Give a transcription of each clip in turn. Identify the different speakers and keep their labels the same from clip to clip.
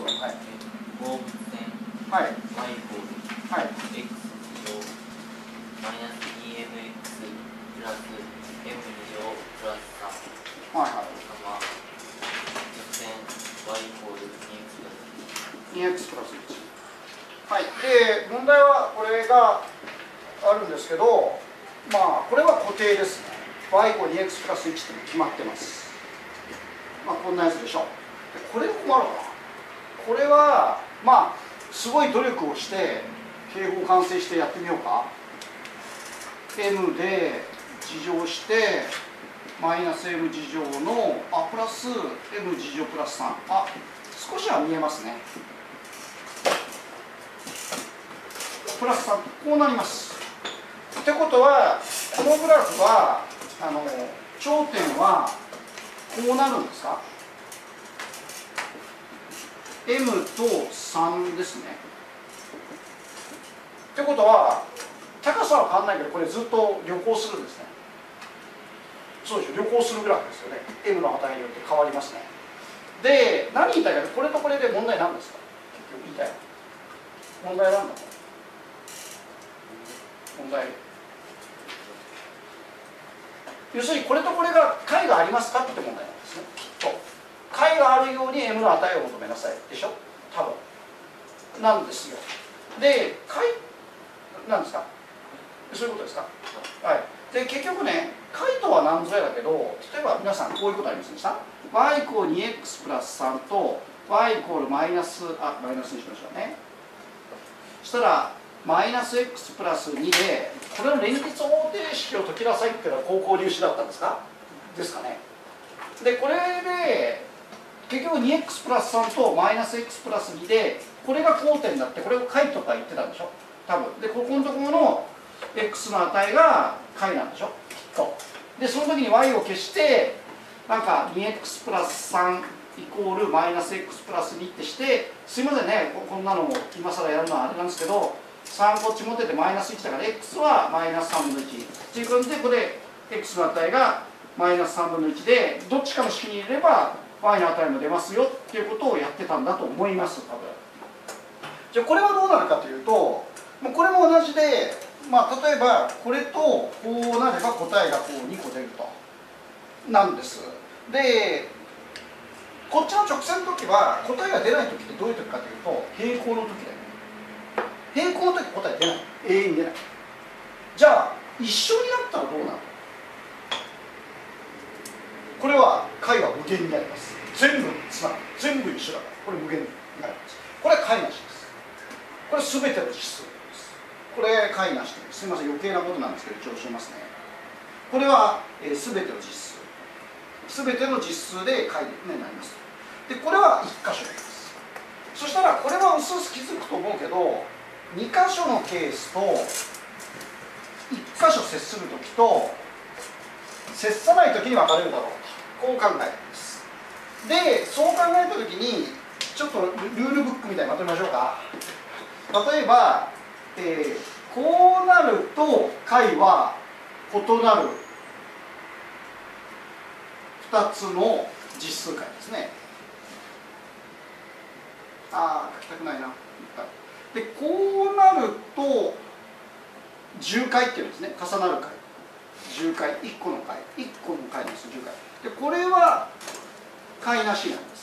Speaker 1: はい。
Speaker 2: 放物線、
Speaker 1: はい。
Speaker 2: y イコール、
Speaker 1: はい。
Speaker 2: x 乗マイナス 2mx プラス m 2乗プラス3、
Speaker 1: はいはい。
Speaker 2: 直線 y イコール
Speaker 1: 2x プラス1。はい。で、問題はこれがあるんですけど、まあ、これは固定ですね。y イコール 2x プラス1って決まってます。まあ、こんなやつでしょ。でこれ困るかな。これは、まあ、すごい努力をして、平方完成してやってみようか。m で事乗して、マイナス m 事乗の、プラス m 事乗プラス3。少しは見えますね。プラス3、こうなります。ってことは、このグラフは、頂点はこうなるんですか？ m と3ですね。ってことは、高さは変わらないけど、これずっと旅行するんですね。そうでしょ、旅行するグラフですよね。m の値によって変わりますね。で、何言いたいか、これとこれで問題なんですか？結局言いたい。問題なんだろう。問題。要するに、これとこれが解がありますかって問題なんですね、きっと。解があるように m の値を求めなさいでしょ、多分。なんですよ。で、解なんですか？そういうことですか？はい。で、結局ね、解とは何ぞやだけど、例えば皆さんこういうことありませんでした？ y イコール 2x プラス3と y イコールマイナスにしましょうね。そしたら、マイナス x プラス2で、これの連立方程式を解きなさいっていうのは高校入試だったんですか？ですかね。で、これで、結局 2x プラス3とマイナス x プラス2で、これが交点になって、これを解とか言ってたんでしょ、多分。で、ここのところの x の値が解なんでしょ、きっと。で、その時に y を消して、なんか 2x プラス3イコールマイナス x プラス2ってして、すいませんね、こんなのも今更やるのはあれなんですけど、3こっち持っててマイナス1だから x はマイナス3分の1っていう感じで、これ x の値がマイナス3分の1で、どっちかの式に入れれば y の値も出ますよっていうことをやってたんだと思います、多分。じゃあこれはどうなるかというと、もうこれも同じで、例えばこれとこうなれば答えがこう2個出るとなんです。で、こっちの直線の時は答えが出ない時ってどういう時かというと、平行の時だよね。平行の時答え出ない、永遠に出ない。じゃあ一緒になったらどうなる？これは解は無限になります。全部つながる、全部一緒だから、これ無限になります。これは解なしです。これ全ての実数です。これ解なしです。すみません、余計なことなんですけど一応教えますね。これは、全ての実数、全ての実数で解になります。で、これは1箇所です。そしたらこれはうすうす気づくと思うけど、2箇所のケースと1箇所接するときと接さないときに分かれるだろうと、こう考えるんです。で、そう考えたときにちょっとルールブックみたいにまとめましょうか。例えば、こうなると解は異なる2つの実数解ですね。書きたくないな。で、こうなると重解っていうんですね。重なる解、重解、1個の解、1個の解の数重解で、これは解なしなんです。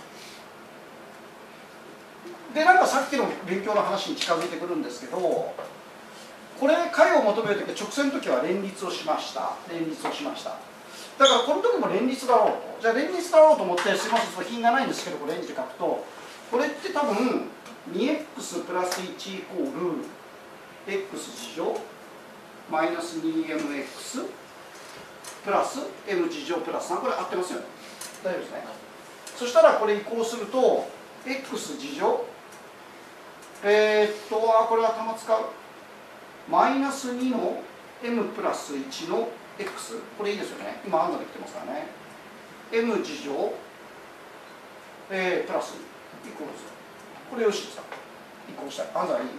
Speaker 1: で、なんかさっきの勉強の話に近づいてくるんですけど、これ解を求めるとき、直線の時は連立をしました。連立をしました。だからこの時も連立だろうと。じゃあ連立だろうと思って、すいません、その品がないんですけど、これレンジで書くと、これって多分 2x プラス1イコール x 次乗マイナス 2mx プラス m 次乗プラス3、これ合ってますよね。大丈夫ですね。そしたらこれ移行すると x 次乗これは頭使う。マイナス2の m プラス1の x、 これいいですよね。今案ができてますからね。m 次乗プラスイコール0、これよしですか。移行したい。案がいい。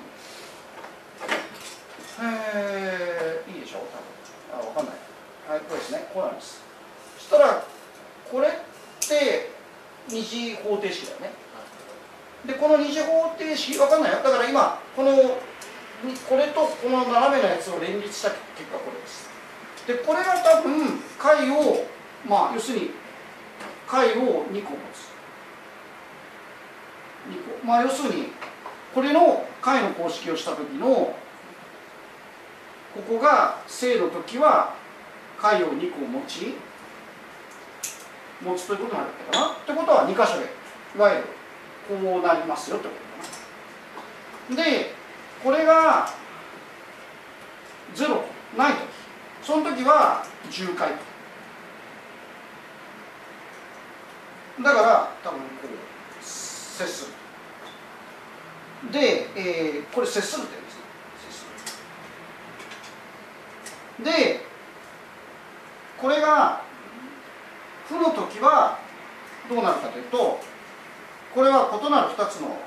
Speaker 1: いいでしょう、多分。わかんない。はい、これですね。こうなります。そしたら、これって二次方程式だよね。 でこの二次方程式分かんないよ。だから今これとこの斜めのやつを連立した結果これです。でこれが多分解を要するに解を2個持つ。2個要するにこれの解の公式をした時のここが正の時は解を2個持つということになるかな。ってことは2箇所でいわゆるこうなりますよってことかな。でこれが0ない時、その時は10回と。だから多分こう接する。で、これ接するって言うんですね。接する。でこれが負の時はどうなるかというと、これは異なる2つの、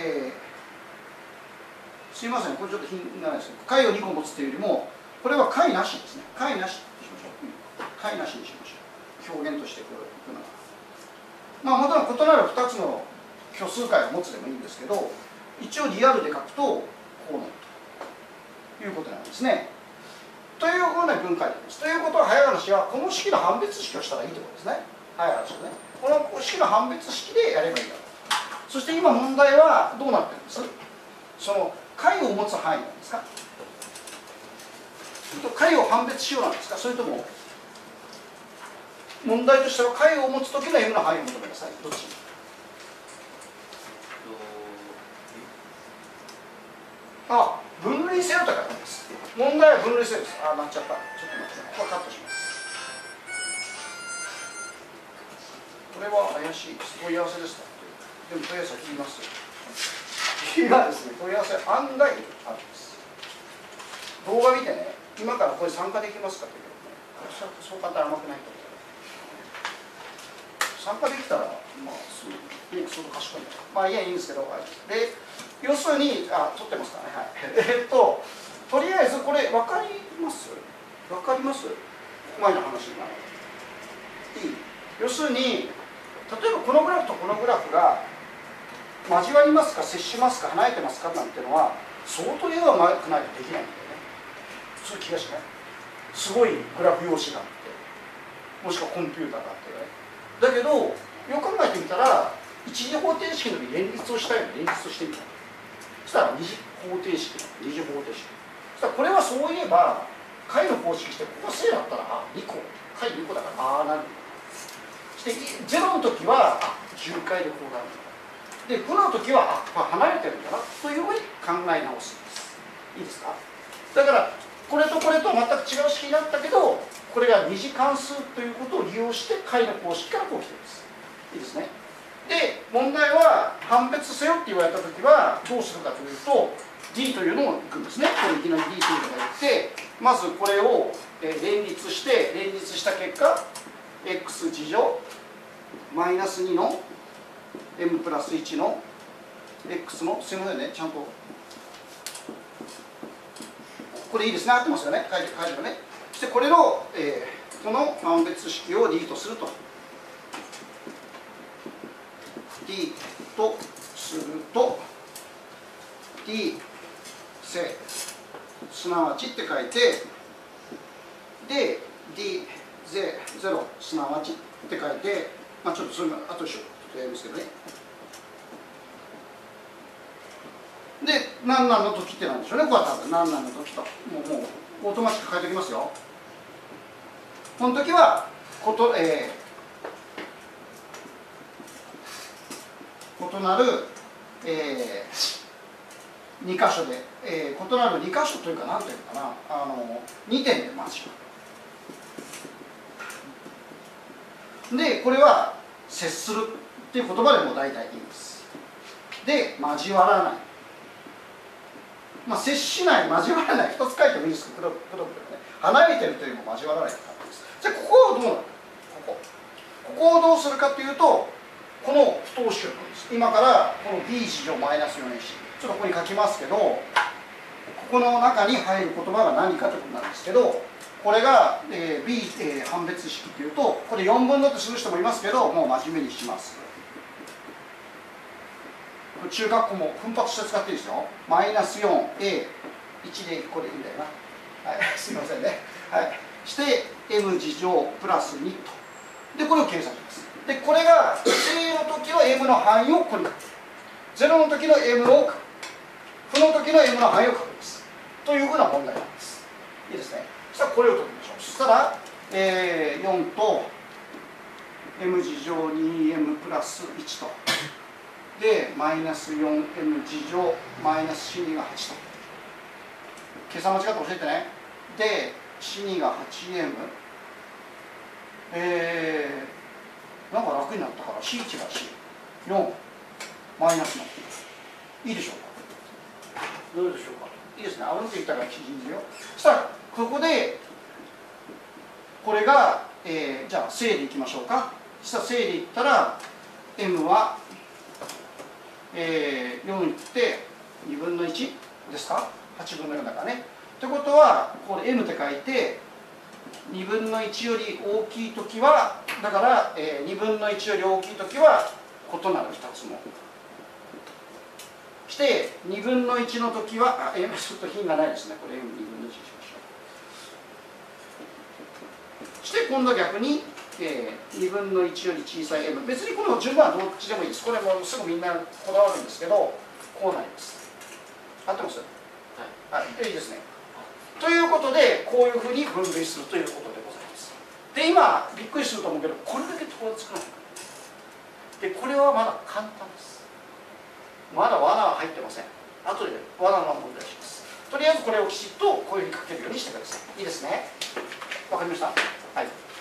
Speaker 1: すいませんこれちょっと品がないですけど、解を2個持つというよりもこれは解なしですね。解なしにしましょう。解なしにしましょう。表現としてこういくのはもちろん異なる2つの虚数解を持つでもいいんですけど、一応リアルで書くとこうなるということなんですね。というふうな分解です。ということは早い話はこの式の判別式をしたらいいということですね。早い話はね、この式の判別式でやればいいんだと。そして今問題はどうなってるんです？その解を持つ範囲なんですか？解を判別しようなんですか？それとも問題としては解を持つ時の M の範囲を求めなさい。どっち？分類せよと書いてあります。問題は分類せよです。なっちゃった。ちょっと待って、ここはカットします。これは怪しいです。問い合わせですか？でも問い合わせは聞きますよ。今ですね、問い合わせ案外あるんです。動画見てね、今からこれ参加できますかって言うけどね、そう簡単に甘くないと思う。参加できたら、その賢いんだ。いや、いいんですけど、で、要するに、撮ってますからね、はい。とりあえずこれ、分かります分かります前の話になる。いい？要するに、例えばこのグラフとこのグラフが交わりますか、接しますか、離れてますかなんてのは、相当絵がうまくないとできないんだよね。そういう気がしない？すごいグラフ用紙があって、もしくはコンピューターがあってね。だけど、よく考えてみたら、一次方程式の時連立をしたように連立をしてみた。そしたら二次方程式、二次方程式。そしたらこれはそういえば、解の公式して、ここが正だったら、2個、解2個だから、なるんだ。そして、0の時は、10回でこうなるんだ。で、負の時は、離れてるんだな、というふうに考え直すんです。いいですか？だから、これとこれと全く違う式になったけど、これが二次関数ということを利用して解の公式からこう来てるんです。いいですね。で、問題は判別せよって言われたときはどうするかというと D というのをいくんですね。これいきなり D というのがいって、まずこれを連立した結果 x 次乗マイナス2の m プラス1の x の、すみませんね、ちゃんとこれいいですね、合ってますよね、書いてばね。そしてこれの、この判別式を D とすると。D とすると D 正すなわちって書いて、で D ゼ0すなわちって書いて、ちょっとそれも後でちょっとやりますけどね。で、何々の時ってなんでしょうね、これは多分何々の時と、もうオートマチック書いておきますよ。この時は異なる、2箇所で、異なる2箇所というか、何というかな、2点で交わる。で、これは接するっていう言葉でも大体いいんです。で、交わらない。接しない、交わらない、一つ書いてもいいですけど、ね、離れてるというのも交わらないという感じです。じゃあ、ここをどうなるか、ここをどうするかというと、この不等式を取るんです。今からこの b 次乗マイナス 4ac、ちょっとここに書きますけど、ここの中に入る言葉が何かということなんですけど、これが、b、判別式というと、これ4分のってする人もいますけど、もう真面目にします。 中括弧も奮発して使っていいですよ。マイナス 4A1 でこれいいんだよな。はい、すみませんね。はい、して M 次乗プラス2と。で、これを計算します。で、これが正の時の M の範囲をここに書く。0の時の M を書く。負の時の M の範囲を書くんです。というふうな問題なんです。いいですね。そしたらこれを解きましょう。そしたら、4と M 次乗 2M プラス1と。で、マイナス 4M 次乗マイナス C2 が8と。計算間違って教えてね。で、C2 が 8M。なんか楽になったから C1 が C4 マイナスのいいでしょうか。どうでしょうか。いいですね。あうんって言ったから記事ですよ。そしたらここでこれが、じゃあ正でいきましょうか。そしたら正でいったら M は、4いって2分の1ですか。8分の4だからね。ってことはこれ M って書いて2分の1より大きいときはだから、2分の1より大きいときは異なる2つもして2分の1のときはちょっと品がないですね。これ M2 分の1にしましょう。して今度は逆に、2分の1より小さい M 別にこの順番はどっちでもいいです。これもすぐみんなこだわるんですけどこうなります。合ってます？はい、いいですね。ということでこういうふうに分類するということでございます。で今びっくりすると思うけどこれだけこう作らないでこれはまだ簡単です。まだ罠は入ってません。後で罠の問題します。とりあえずこれをきちっとこういうふうに書けるようにしてください。いいですね。わかりました。はい。